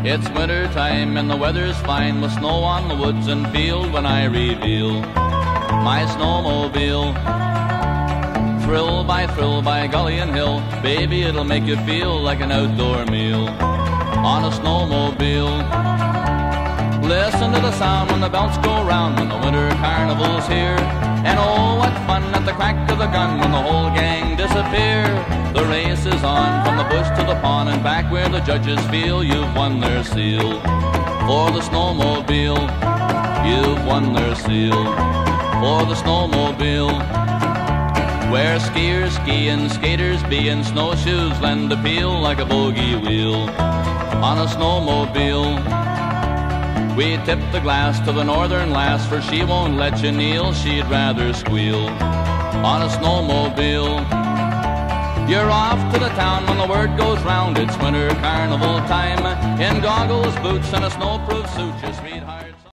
It's winter time and the weather's fine, with snow on the woods and field when I reveal my snowmobile. Thrill by gully and hill, baby, it'll make you feel like an outdoor meal on a snowmobile. Listen to the sound when the belts go round, when the winter carnival's here. And oh, what fun at the crack of the gun when the whole gang disappear. The race is on from the bush to the pond and back where the judges feel you've won their seal. For the snowmobile, you've won their seal. For the snowmobile, where skiers ski and skaters be, and snowshoes lend appeal like a bogey wheel on a snowmobile. We tip the glass to the northern lass, for she won't let you kneel, she'd rather squeal on a snowmobile. You're off to the town when the word goes round, it's winter carnival time. In goggles, boots and a snowproof suit, your sweetheart